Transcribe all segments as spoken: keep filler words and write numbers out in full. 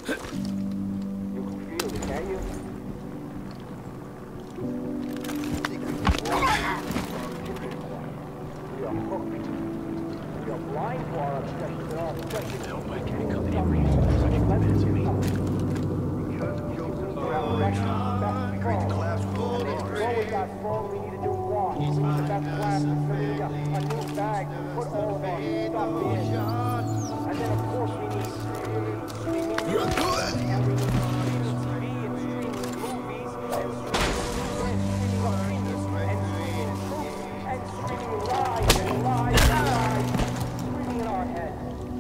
You can feel it, can you? We are hooked. We are blind to our obsession. Our obsession. No, I can't come to the agreement for such commands to me. Because you have direction, best class phone. And then go with that phone, we need to do what? We need the best class to fill a new bag to put all of our stuff in. And then of course we need streaming music. And we need streaming T V and streaming movies and streaming opinions and streaming truth and streaming lies and lies and lies. Streaming in our heads.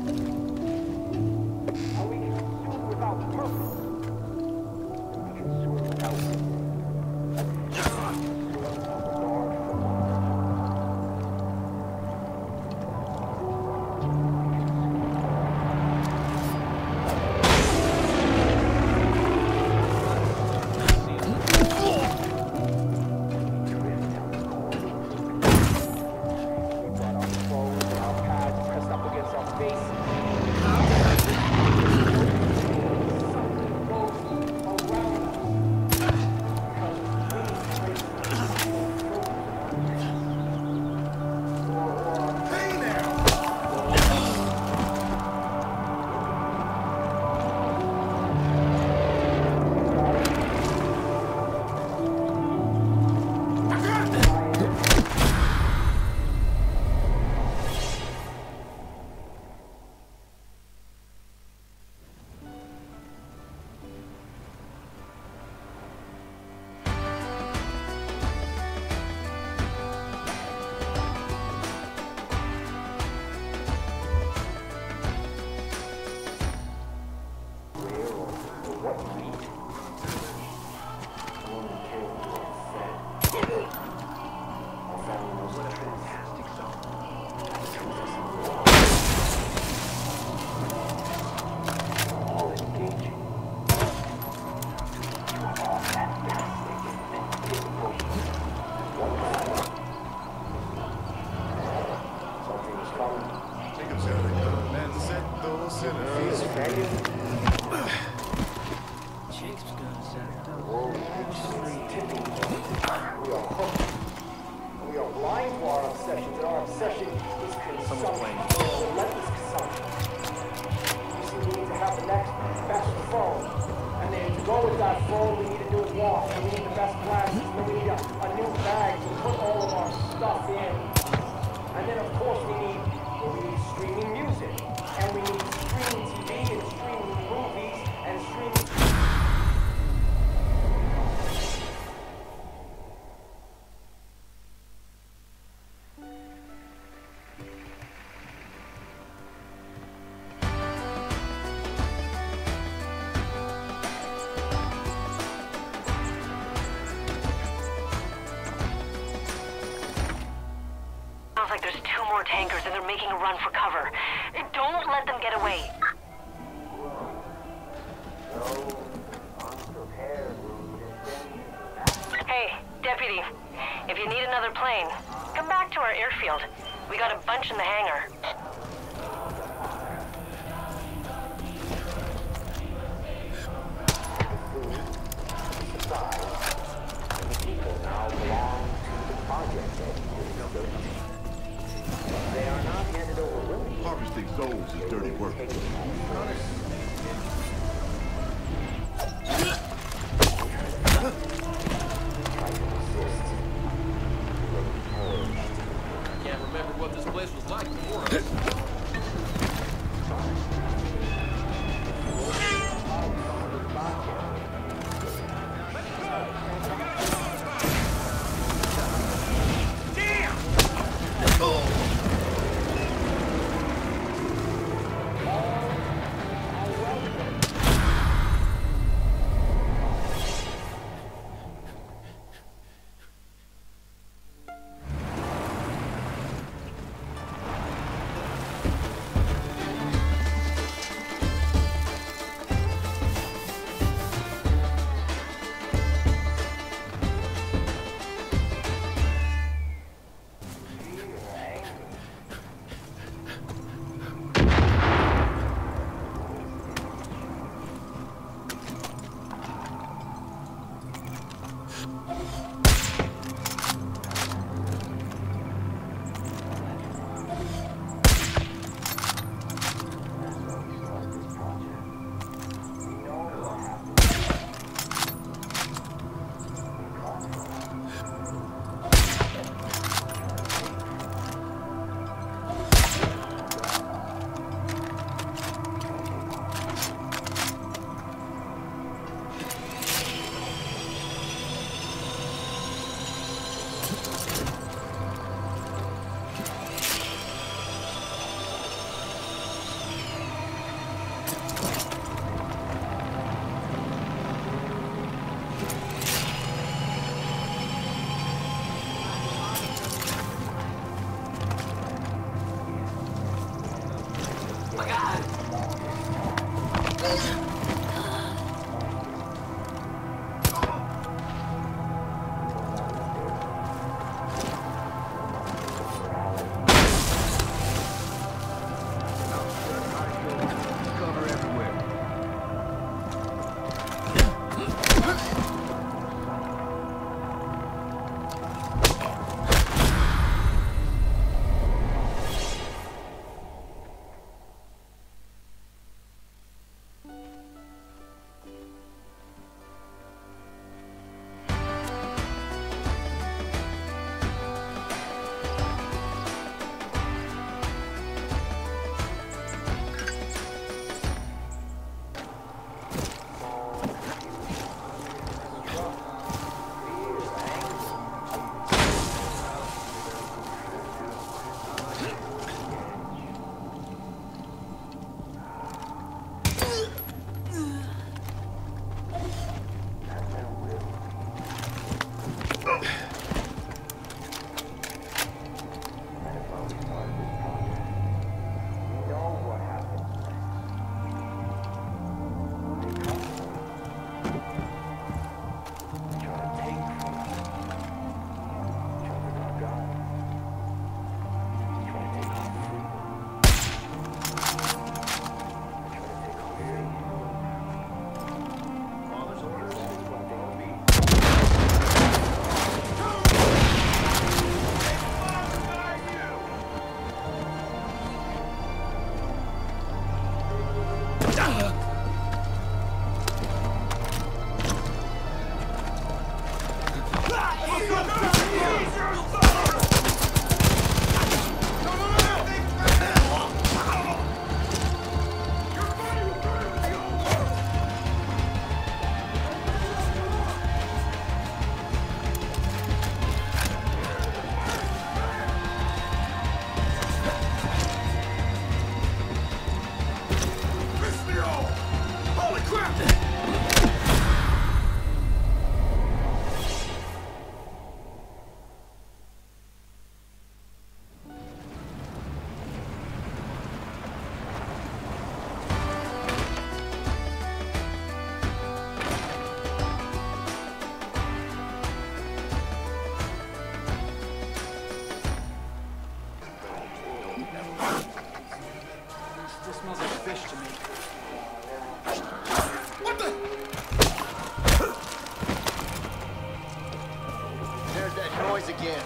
And we can consume without purpose. We consume without like there's two more tankers and they're making a run for cover. Don't let them get away. Hey, Deputy, if you need another plane, come back to our airfield. We got a bunch in the hangar. They are not handed over willingly. Harvesting souls is dirty work. Can't remember what this place was like before. again.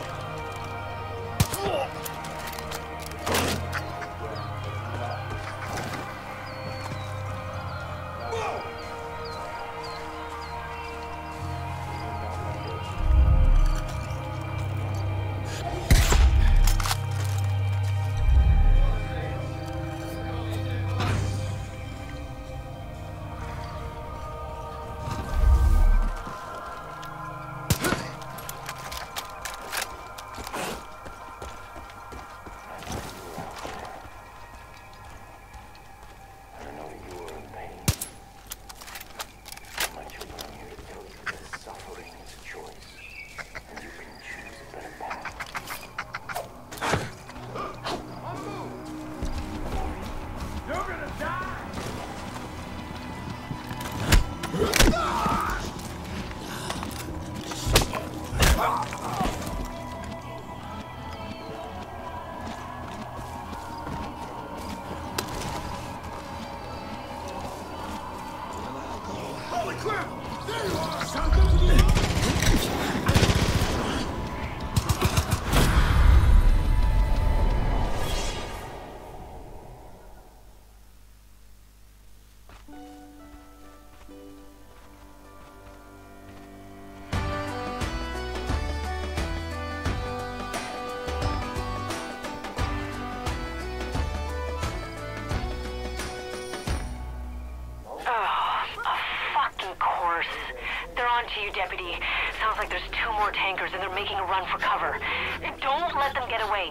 To you, Deputy. Sounds like there's two more tankers and they're making a run for cover. Don't let them get away.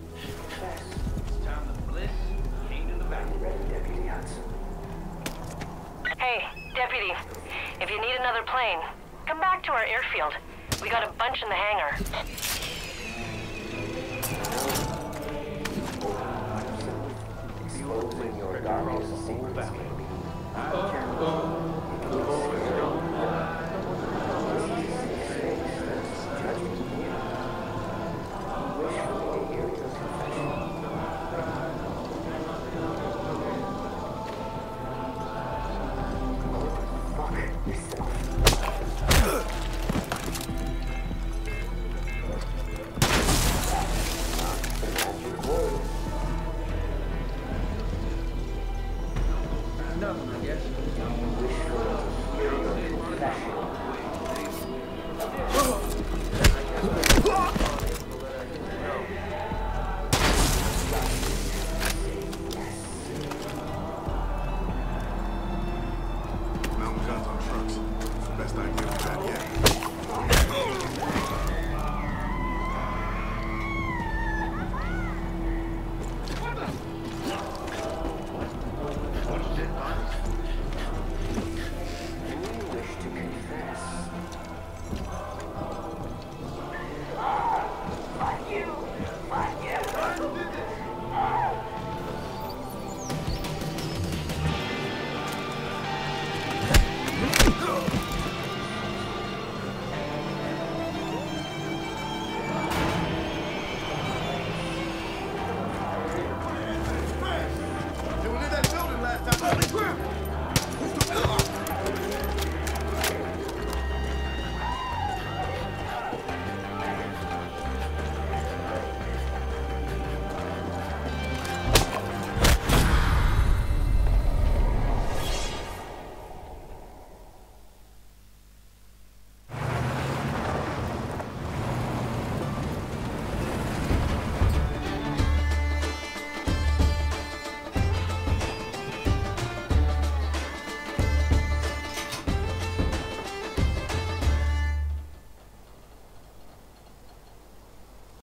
Hey, Deputy. If you need another plane, come back to our airfield. We got a bunch in the hangar. Exposing your darkest secrets.